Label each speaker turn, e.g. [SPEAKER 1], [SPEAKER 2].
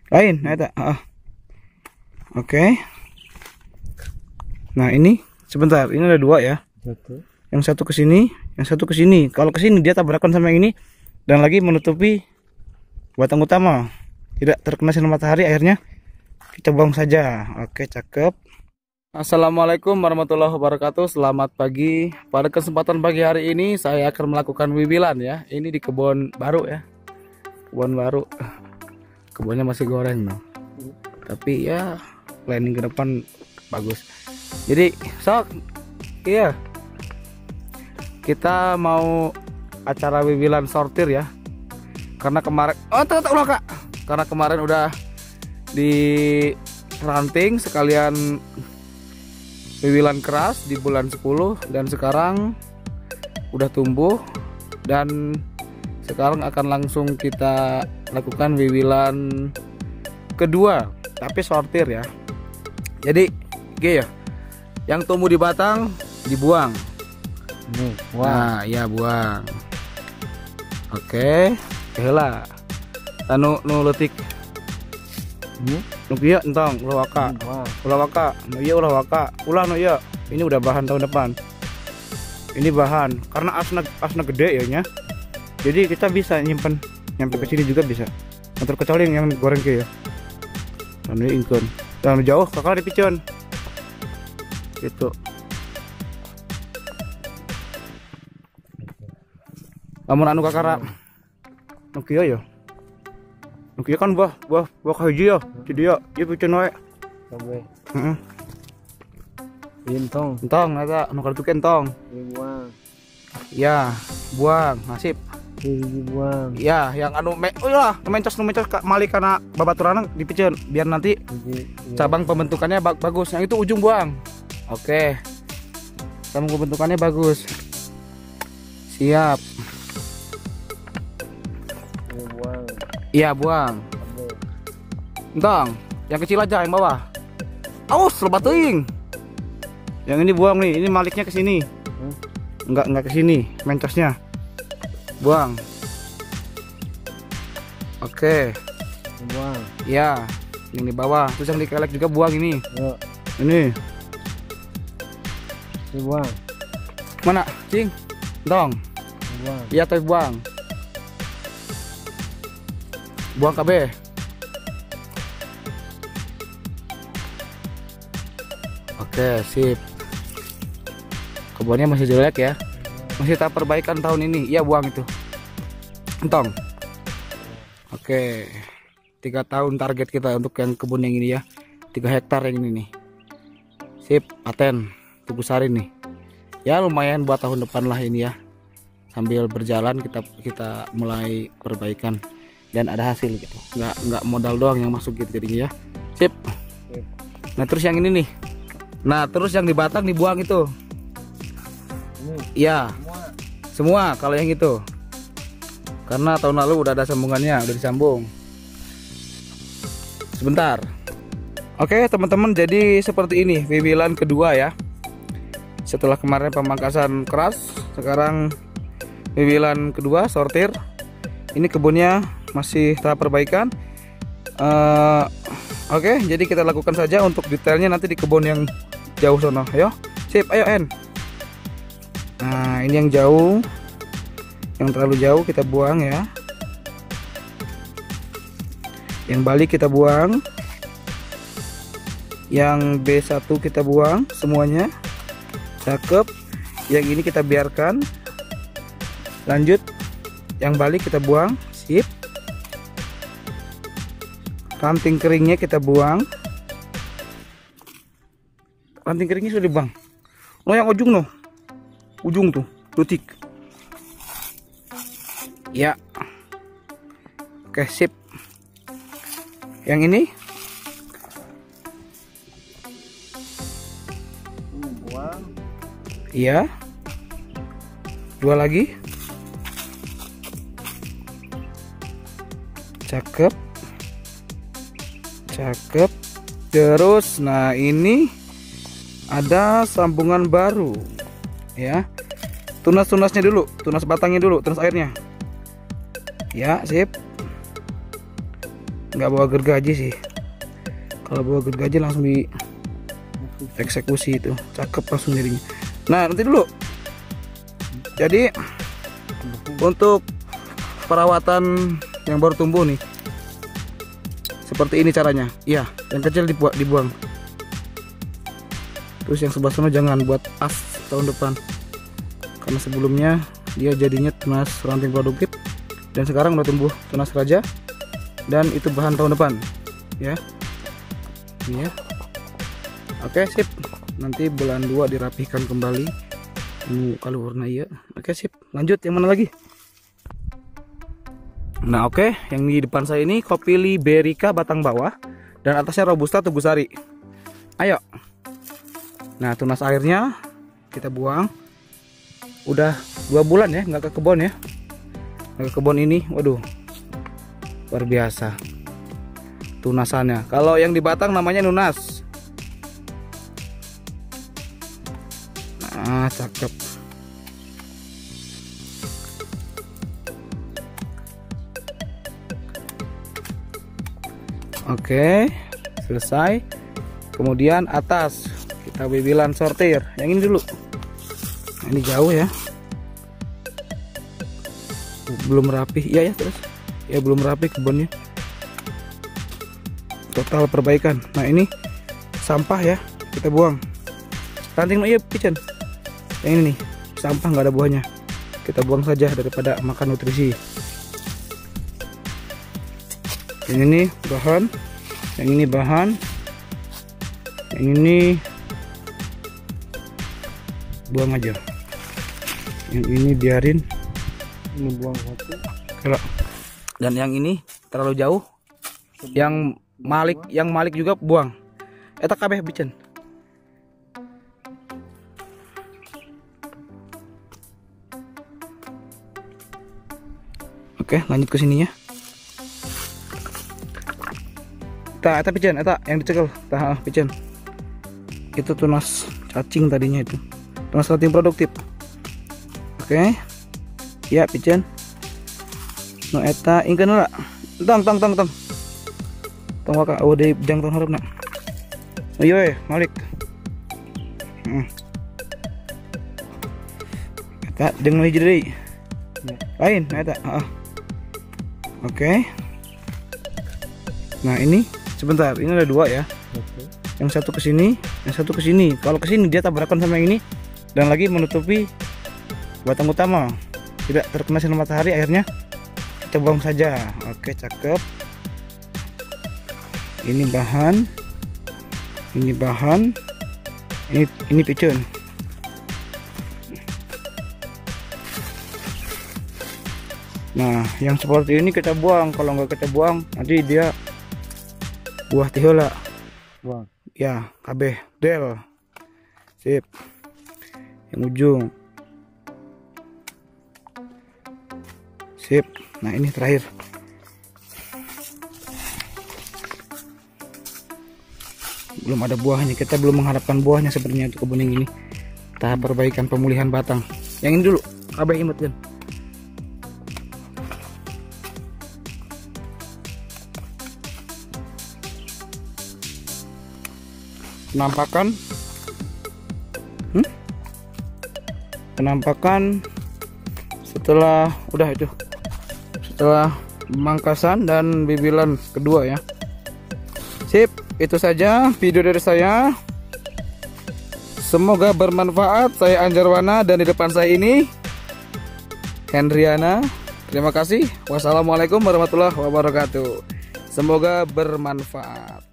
[SPEAKER 1] Lain, ada. Oke. Nah ini sebentar, ini ada dua ya.
[SPEAKER 2] Satu.
[SPEAKER 1] Yang satu ke sini, yang satu ke sini. Kalau ke sini dia tabrakan sama yang ini dan lagi menutupi batang utama. Tidak terkena sinar matahari, akhirnya kita buang saja. Oke, cakep. Assalamualaikum warahmatullahi wabarakatuh. Selamat pagi. Pada kesempatan pagi hari ini saya akan melakukan wiwilan ya. Ini di kebun baru ya. Kebun baru. Kebunnya masih goreng loh. Tapi ya planning ke depan bagus. Jadi sok iya. Kita mau acara wiwilan sortir ya. Karena kemarin ulah Kak. Karena kemarin udah di ranting sekalian wiwilan keras di bulan 10 dan sekarang udah tumbuh dan sekarang akan langsung kita lakukan wiwilan kedua tapi sortir ya. Jadi ya, yang tumbuh di batang dibuang.
[SPEAKER 2] Nih,
[SPEAKER 1] Nah, ya buang. Oke, heula. Anu nu leutik. Nu kieu entong ulah waka. Ulah waka. Nu ieu ulah waka. Ulah nu ieu. Ini udah bahan tahun depan. Ini bahan karena asna gede ya nya. Jadi kita bisa nyimpen nyampe ke sini juga bisa. Motor kecuali yang goreng kieu ya. Anu ingkeun. Dan jauh kakak dipiceun. Gitu. Lamun anu kakara. Nu kieu ya. Nu kieu kan buah hiji ya. Di dia ieu piceun we.
[SPEAKER 2] sampai
[SPEAKER 1] Heeh.
[SPEAKER 2] intong
[SPEAKER 1] Entong eta nu kartukeun entong.
[SPEAKER 2] dibuang,
[SPEAKER 1] Ya, buang, nasib.
[SPEAKER 2] dibuang,
[SPEAKER 1] Ya, yang anu nu mencos malik kana babaturanna dipiceun biar nanti cabang pembentukannya bagus. Yang itu ujung buang. Oke. Cabang pembentukannya bagus. Siap.
[SPEAKER 2] dibuang,
[SPEAKER 1] Iya, buang.
[SPEAKER 2] sampai
[SPEAKER 1] Entong, yang kecil aja yang bawah. Awas, lebat teuing. Yang ini buang nih, ini maliknya ke sini. Enggak ke sini, mencosnya. Buang. Oke.
[SPEAKER 2] dibuang,
[SPEAKER 1] Ya, yang di bawah. Terus yang di kelek juga buang ini.
[SPEAKER 2] yuk
[SPEAKER 1] Ini.
[SPEAKER 2] dibuang,
[SPEAKER 1] Mana, Cing? Entong.
[SPEAKER 2] dibuang,
[SPEAKER 1] Iya, tapi buang. Buang KB. Oke, sip. Kebunnya masih jelek ya. Masih tahap perbaikan tahun ini. Iya, buang itu. Entong. Oke. 3 tahun target kita untuk yang kebun yang ini ya. 3 hektar yang ini nih. Sip, paten. Tugu sari nih. Ya lumayan buat tahun depan lah ini ya. Sambil berjalan kita mulai perbaikan dan ada hasil gitu. Nggak modal doang yang masuk gitu jadinya ya. Sip. Nah, terus yang ini nih. Nah, terus yang di batang dibuang itu.
[SPEAKER 2] ini
[SPEAKER 1] Iya, semua kalau yang itu. Karena tahun lalu udah ada sambungannya, udah disambung. Sebentar. Oke, teman-teman, jadi seperti ini wiwilan kedua ya. Setelah kemarin pemangkasan keras, sekarang wiwilan kedua sortir. Ini kebunnya masih tahap perbaikan. Oke, jadi kita lakukan saja untuk detailnya nanti di kebun yang jauh sono. Ayo, sip, ayo N. Nah, ini yang jauh, yang terlalu jauh kita buang ya. Yang balik kita buang. Yang B1 kita buang semuanya. Cakep. Yang ini kita biarkan. Lanjut. Yang balik kita buang. Sip. Ranting keringnya kita buang. Ranting keringnya sudah dibuang. Oh, yang ujung no. Ujung tuh, tutik. Ya. Oke, sip. Yang ini
[SPEAKER 2] buang,
[SPEAKER 1] iya. 2 lagi. Cakep. Cakep. Terus nah ini ada sambungan baru ya. Tunas-tunasnya dulu, tunas batangnya dulu, tunas airnya. Ya, sip. nggak bawa gergaji sih. Kalau bawa gergaji langsung di eksekusi itu, cakep langsung jadinya. Nah, nanti dulu. Jadi untuk perawatan yang baru tumbuh nih, seperti ini caranya. Iya, yang kecil dibuang. Terus yang sebelah sana jangan, buat as tahun depan. Karena sebelumnya dia jadinya tunas ranting produktif dan sekarang udah tumbuh tunas raja dan itu bahan tahun depan ya. Ini ya. Oke, sip. Nanti bulan 2 dirapihkan kembali. Ini kalau warna iya. Oke, sip. Lanjut yang mana lagi? Nah, oke, yang di depan saya ini kopi Liberica batang bawah dan atasnya robusta tugu sari. Ayo. Nah, tunas airnya kita buang. Udah 2 bulan ya nggak ke kebun ya. Nggak ke kebun ini, waduh, luar biasa tunasannya. Kalau yang di batang namanya nunas. Nah, cakep. Oke, selesai. Kemudian atas kita bibilan sortir. Yang ini dulu. Nah, ini jauh ya. Belum rapi. Iya ya, terus. Ya belum rapi kebunnya. Total perbaikan. Nah, ini sampah ya. Kita buang. Ranting iya Pican. Yang ini nih, sampah nggak ada buahnya. Kita buang saja daripada makan nutrisi. Yang ini bahan, yang ini bahan, yang ini buang aja, yang ini biarin,
[SPEAKER 2] Ini buang satu.
[SPEAKER 1] kalau dan yang ini terlalu jauh, yang malik juga buang. Eta kabeh bicen. Oke, lanjut ke sininya. Eta pican, eta yang dicekel, tah pican. Itu tunas cacing tadinya itu. Tunas ranting produktif. Oke. Ya pican. No eta ingkeun heula. Tong. Tong waka deui jang tong hareup nak. Ayo Malik. Eta jeung hiji deui. Lain eta, heeh. Oke. Nah, ini sebentar, ini ada 2 ya.
[SPEAKER 2] Oke.
[SPEAKER 1] Yang satu ke sini, yang satu ke sini. Kalau ke sini dia tabrakan sama yang ini dan lagi menutupi batang utama. Tidak terkena sinar matahari, akhirnya kita buang saja. Oke, cakep. Ini bahan. Ini bahan. Ini picun. Nah, yang seperti ini kita buang. Kalau nggak kita buang, nanti dia buah tihola.
[SPEAKER 2] Buang.
[SPEAKER 1] Ya, kabeh del. Sip. Yang ujung. Sip. Nah, ini terakhir. Belum ada buahnya. Kita belum mengharapkan buahnya sepertinya untuk kebun yang ini. Tahap perbaikan pemulihan batang. Yang ini dulu. Kabeh imut kan. Penampakan setelah udah itu, setelah pemangkasan dan bibilan kedua ya. Sip, itu saja video dari saya. Semoga bermanfaat. Saya Anjarwana dan di depan saya ini Hendriana. Terima kasih. Wassalamualaikum warahmatullahi wabarakatuh. Semoga bermanfaat.